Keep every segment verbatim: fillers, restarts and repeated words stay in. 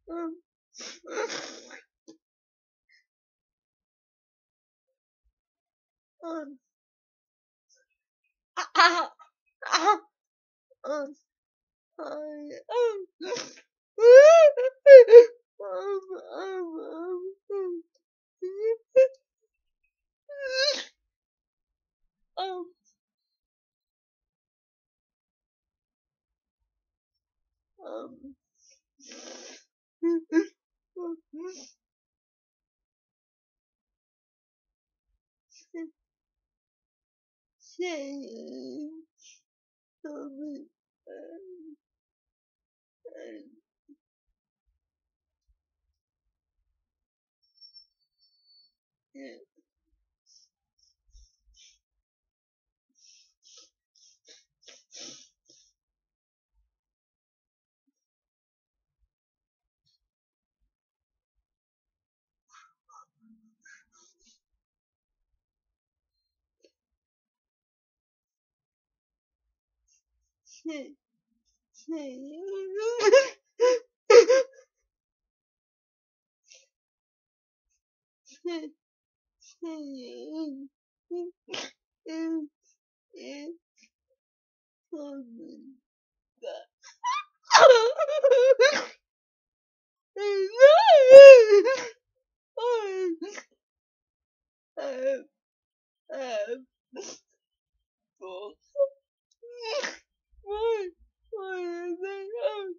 um, um, ah, ah, ah, um, I, um, um, um, um, um, um, say, um, say, say, say, say, it's coming back. Why? Why is it?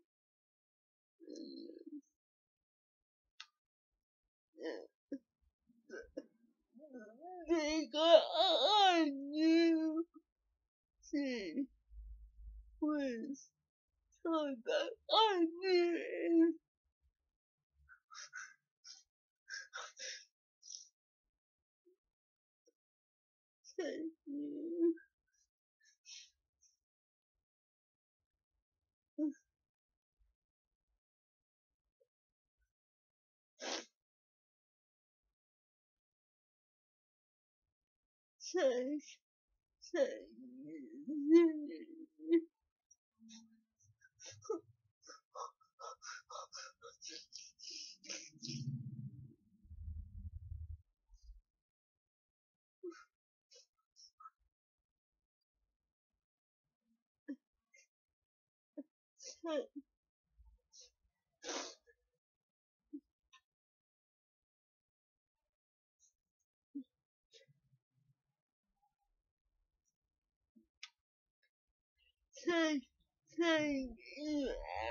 Because I knew she was so that I knew she knew. She, she knew. She, she, she knew.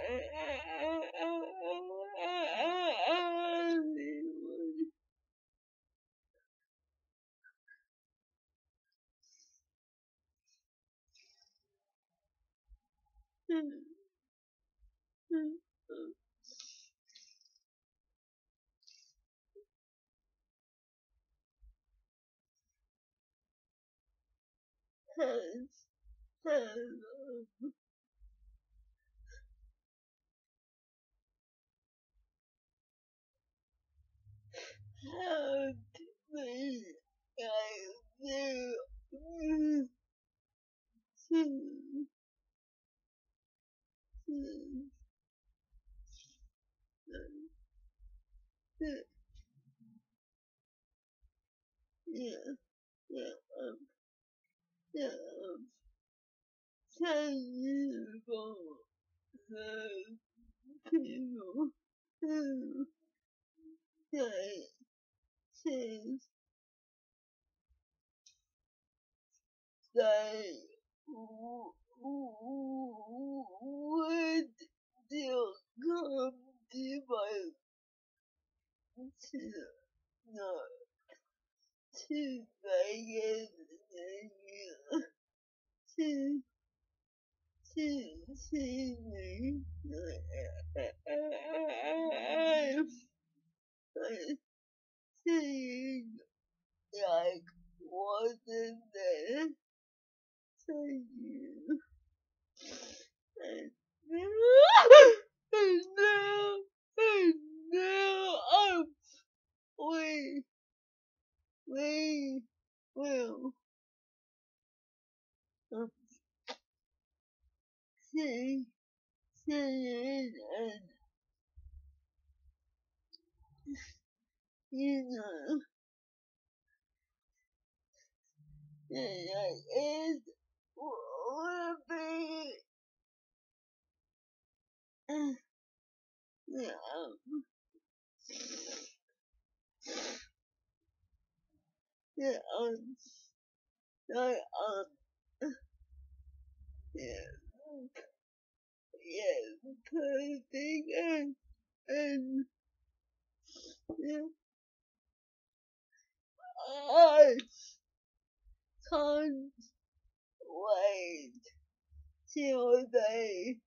Has, has, helped me. I knew. She, she, she, yeah, yeah, um, yeah, um, thank you for the people who say things they w- w- would still come to my to not to make it to to see me. I'm seeing like wasn't there. Thank you. And and now, and now I'm we we will um, see see it and you know, it would be, uh, yeah, yeah, um, like, um, yeah, yeah, posting and, and, yeah, I can't wait till they,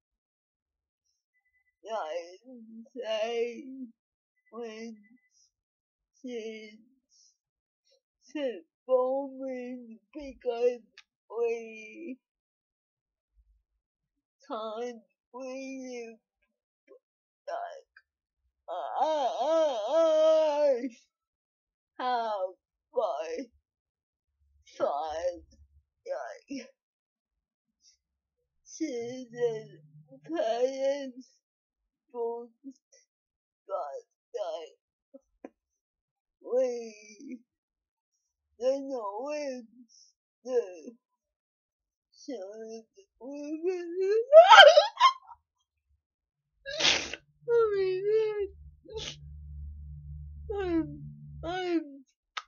like, say, when she's performing because we can't really, like, I have my five, like, season parents books, but, like, we don't know when the shows women. Oh my god. I'm, I'm,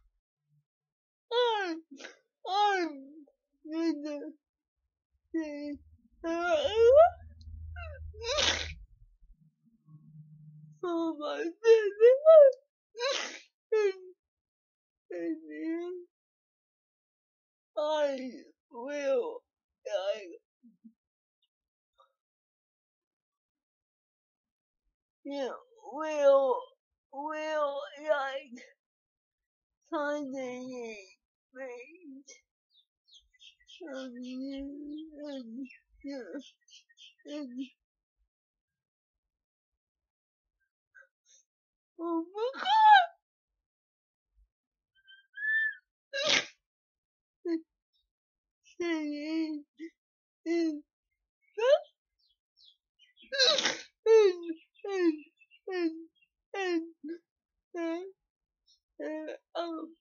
I'm, I'm gonna say, uh, for my business. And, and then I will, I, yeah, will, will, like, finally meet some you, and, yeah, and, oh my god! Celine is, and, and, and, and, and, and, um,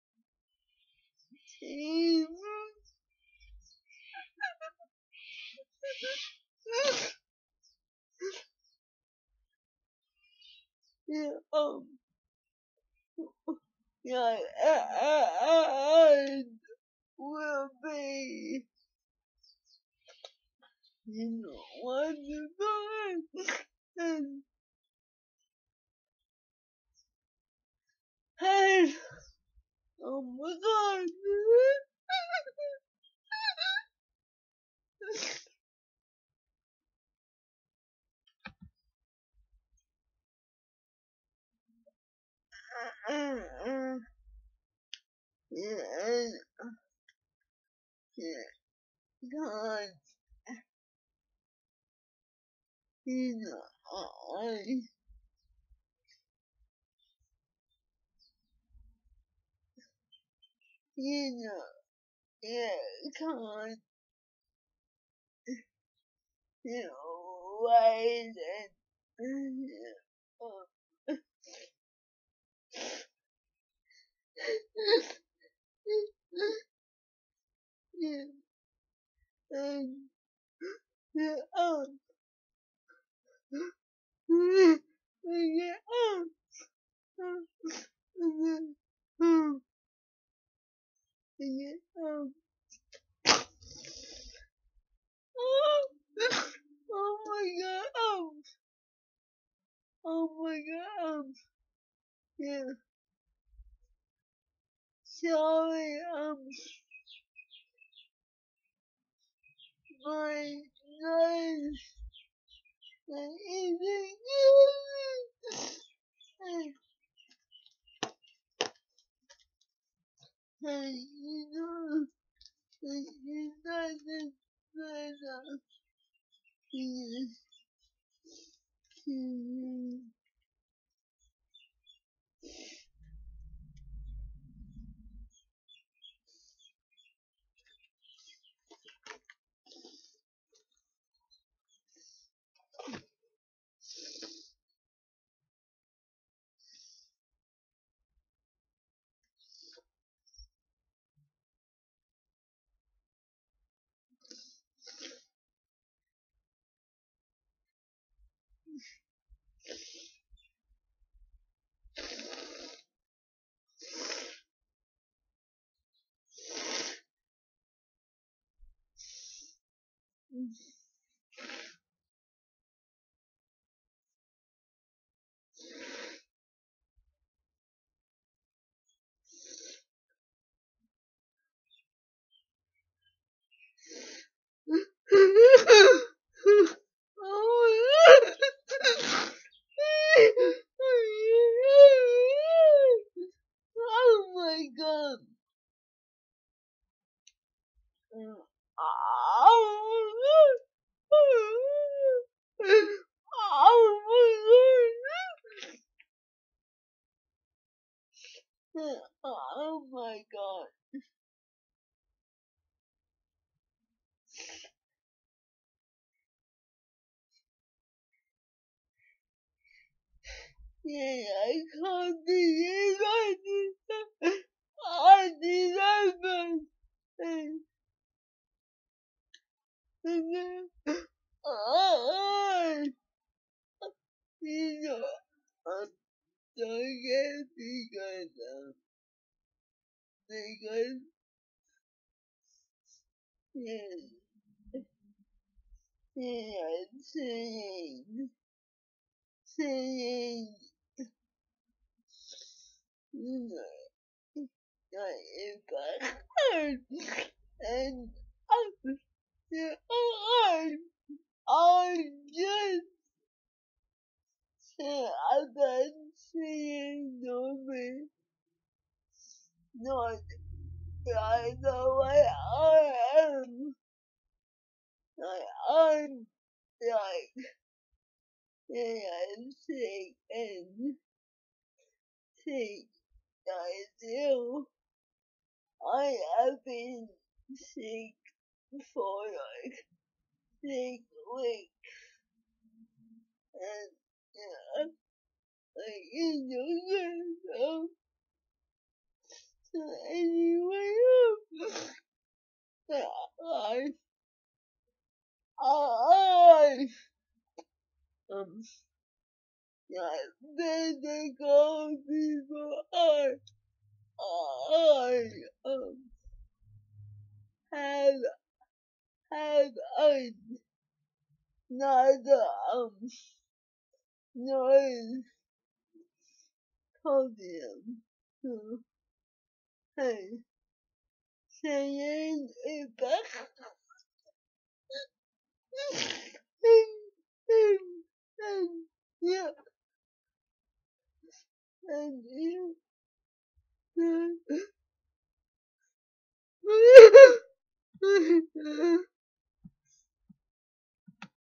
team. Yeah, um, yeah, I, I will be, you know, wonderful, and, and, oh my god. Yeah, and, yeah, God, you know, I, you know, yeah, God, you know, wait and, uh, yeah, and, yeah, um, yeah, um, um, yeah, um, yeah, um, oh, oh my god, um, oh my god, um, yeah, sorry, um, my nose is and, and, you know, and you know, the better, yes, yes. Oh my god. Oh my god. Yeah, I can't believe I did that. I did that, but I, you know, I'm so good because, um, because, yeah, yeah, singing, singing, you know, like if I heard, and I, yeah, I, I just said I've been singing no me, not, I know I, I am, I, I'm, like, and sing and sing, I do. I have been sick for like six weeks and yeah, like you know, so, so anyway, um, I, I, um, yeah, then the go people I, I, um, have, have, I, not, um, noise podium. So, hey, saying it back. and, and, yeah, and yeah.